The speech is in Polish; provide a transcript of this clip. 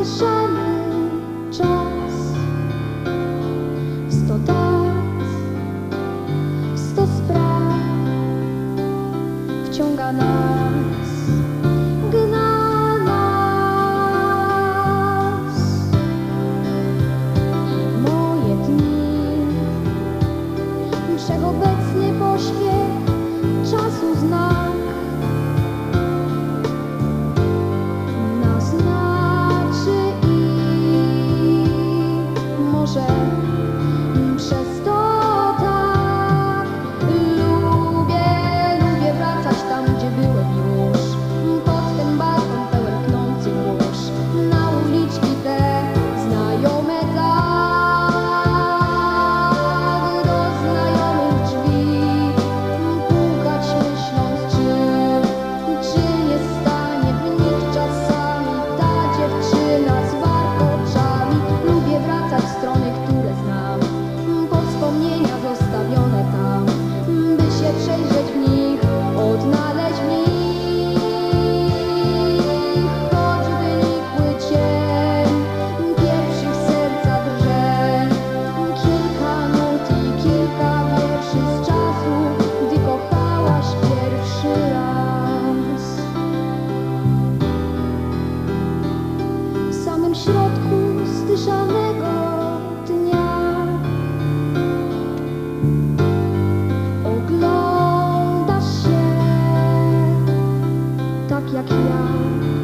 mieszany czas. W 100 dat, w 100 spraw wciąga nas, gna nas. Moje dni, wszechobecny pośpiech czasu znak. Naznaczy i może przez to tak lubię wracać tam, gdzie byłem już. Pod ten balkon pełen pnących mórz, na uliczki te znajome tak, do znajomych drzwi pukać, myśląc, czy nie stanie w nich czasami ta dziewczyna z warkoczami. Lubię wracać w strony, które znam, po wspomnienia zostawione tam, by się przejrzeć w nich, odnaleźć w nich, choćby nikły cień pierwszych serca drżeń. Kilka nut i kilka wierszy z czasu, gdy kochałaś pierwszy raz. W samym środku zdyszanego dnia oglądasz się tak jak ja.